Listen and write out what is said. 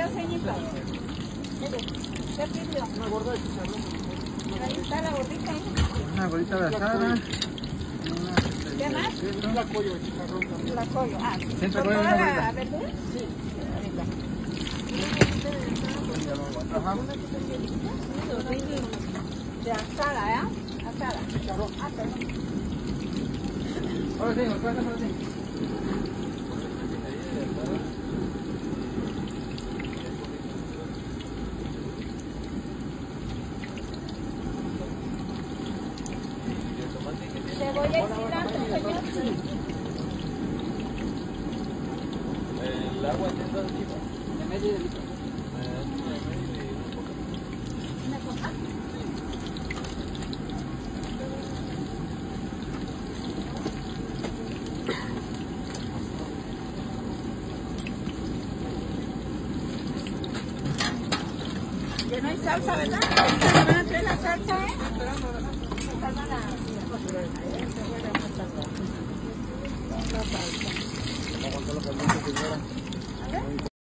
pidió, señorito? ¿Qué pidió? Una gorda de chicharrón. Ahí está la gordita, ¿eh? Una bolita de asada. ¿Qué más? Un tlacoyo de chicharrón también. La collo. Ah, ¿Siempre ¿con comen toda una la gordita? verdura? Sí. Ajá. De asada, ¿eh? Asada. Chicharrón. Ah, perdón. Ahora sí, ahora sí. Cebolla y cilantro, señor. El agua tiene dos litros. De medio y de litro. ¿Una copa? Que no hay salsa, ¿verdad? ¿Me van a traer la salsa, eh? Salva la... Vamos a los calientes, señora. A ver.